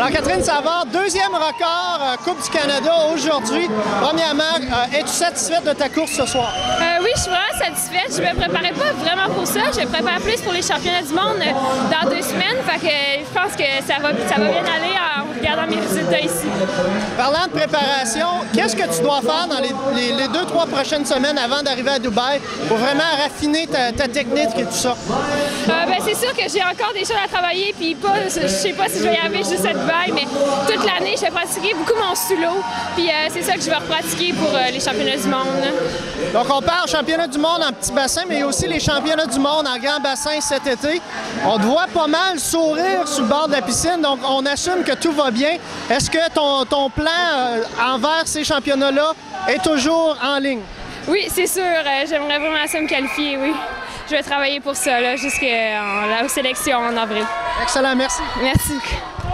Alors Catherine Savard, deuxième record Coupe du Canada aujourd'hui. Premièrement, es-tu satisfaite de ta course ce soir? Oui, je suis vraiment satisfaite. Je me préparais pas vraiment pour ça. Je me prépare plus pour les championnats du monde dans 2 semaines. Fait que je pense que ça va bien aller en regardant mes résultats ici. Parlant de préparation, qu'est-ce que tu dois faire dans les 2-3 prochaines semaines avant d'arriver à Dubaï pour vraiment raffiner ta technique et tout ça? C'est sûr que j'ai encore des choses à travailler, puis je sais pas si je vais y arriver juste à Dubaï, mais toute l'année, je vais pratiquer beaucoup mon sous-l'eau, puis c'est ça que je vais repratiquer pour les championnats du monde. Donc on parle championnat du monde en petit bassin, mais il y a aussi les championnats du monde en grand bassin cet été. On te voit pas mal sourire sur le bord de la piscine, donc on assume que tout va bien. Est-ce que ton plan envers ces championnats-là est toujours en ligne? Oui, c'est sûr. J'aimerais vraiment ça me qualifier, oui. Je vais travailler pour ça jusqu'aux sélections en avril. Excellent, merci. Merci.